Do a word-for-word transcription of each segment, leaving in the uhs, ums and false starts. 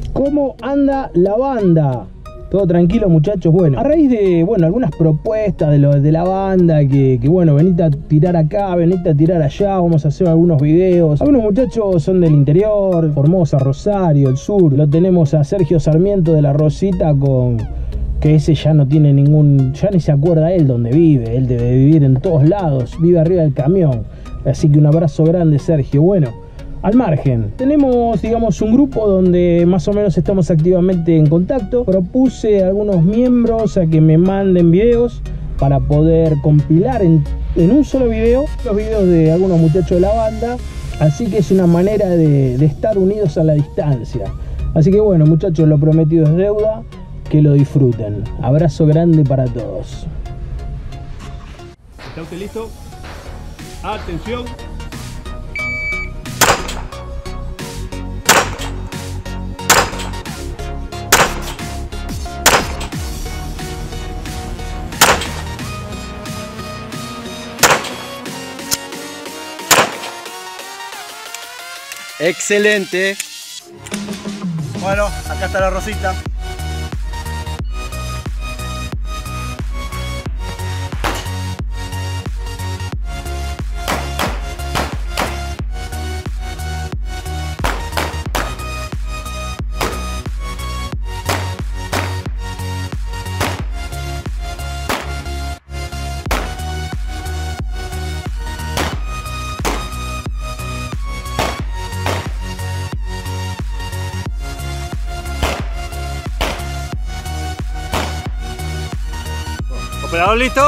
¿Cómo anda la banda? Todo tranquilo, muchachos. Bueno, a raíz de, bueno, algunas propuestas de, lo, de la banda, que, que bueno, venite a tirar acá, venite a tirar allá, vamos a hacer algunos videos. Algunos muchachos son del interior, Formosa, Rosario, el sur. Lo tenemos a Sergio Sarmiento de La Rosita, con que ese ya no tiene ningún, ya ni se acuerda él dónde vive. Él debe vivir en todos lados, vive arriba del camión. Así que un abrazo grande, Sergio. Bueno, al margen, tenemos, digamos, un grupo donde más o menos estamos activamente en contacto. Propuse a algunos miembros a que me manden videos para poder compilar en, en un solo video los videos de algunos muchachos de la banda. Así que es una manera de, de estar unidos a la distancia. Así que bueno, muchachos, lo prometido es deuda. Que lo disfruten. Abrazo grande para todos. ¿Está usted listo? Atención. Excelente. Bueno, acá está la Rosita. ¿Operador listo?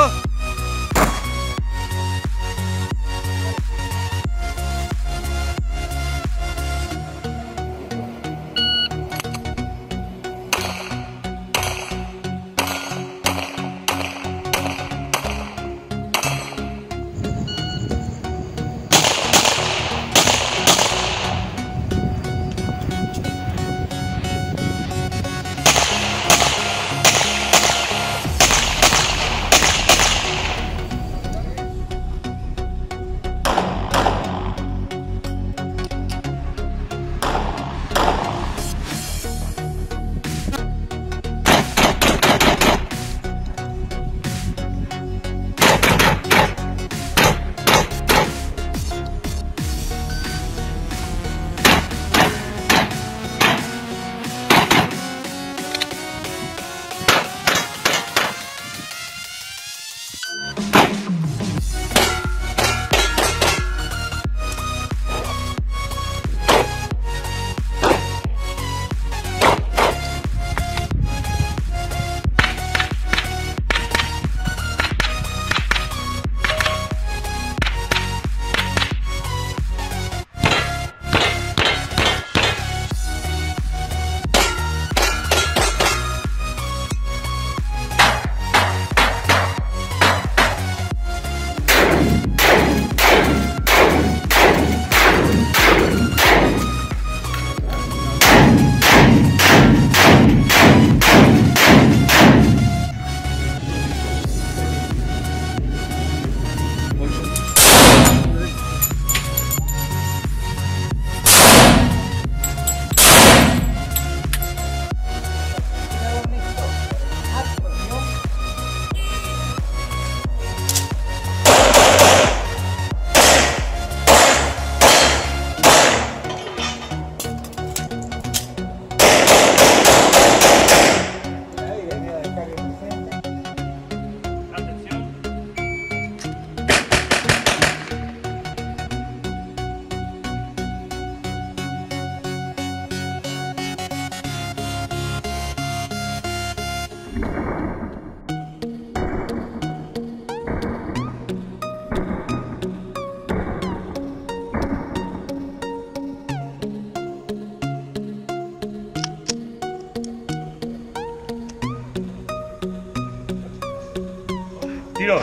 Tiro.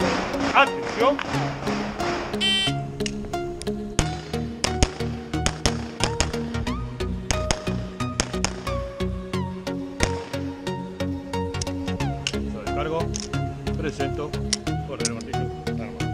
Atención. Sobrecargo. Presento. Corre el martillo. Arma.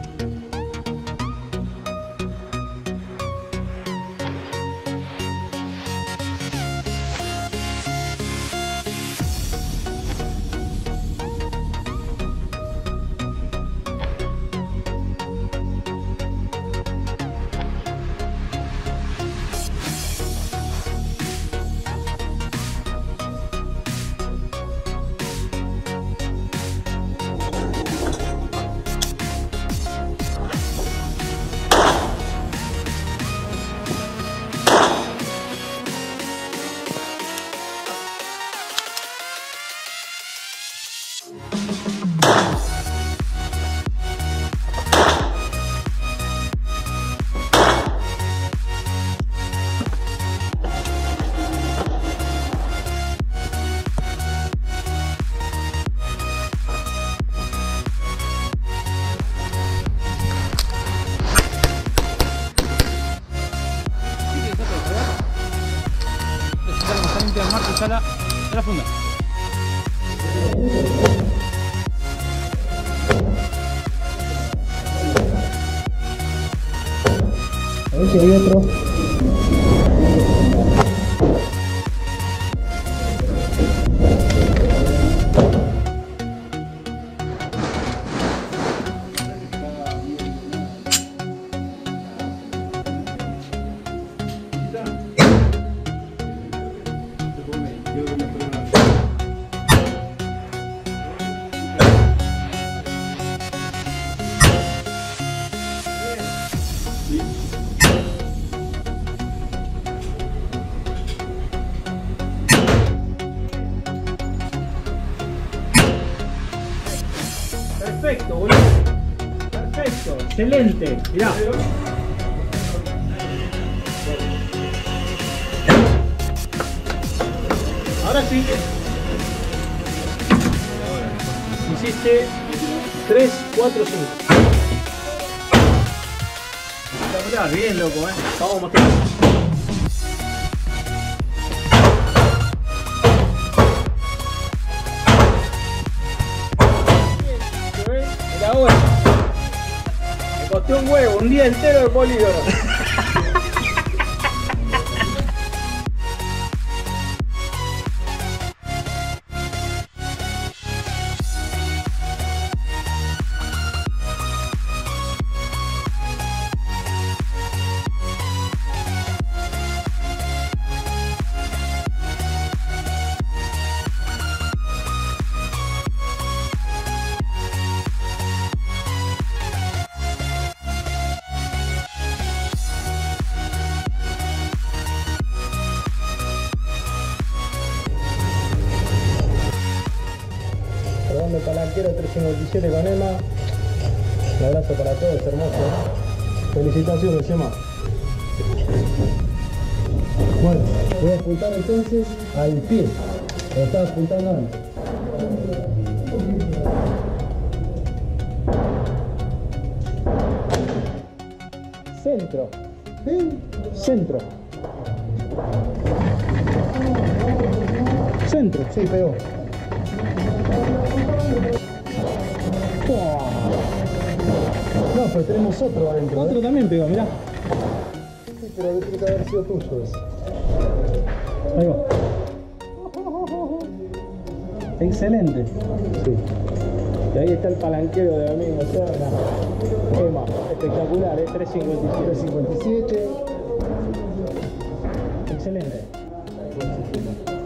de armarte ya la, ya la funda. A ver si hay otro. Perfecto, boludo. Perfecto, excelente. Mirá. Ahora sí. Hiciste tres, cuatro, cinco. Espectacular, bien loco, eh. Vamos a mostrar. Ahora me costó un huevo, un día entero de polígono. Rodando palanquero trescientos cincuenta y siete con Emma. Un abrazo para todos, hermoso. Felicitaciones, Emma. Bueno, voy a apuntar entonces al pie. Lo estaba apuntando antes. Centro. Centro. Centro, sí, pegó. No, pero tenemos otro adentro. Otro ¿eh? También pegó, mirá. Sí, pero tiene que haber sido tuyo ese. Ahí va. Excelente. Sí. Y ahí está el palanquero de amigo Serna. Emma, espectacular, ¿eh? trescientos cincuenta y siete. Excelente.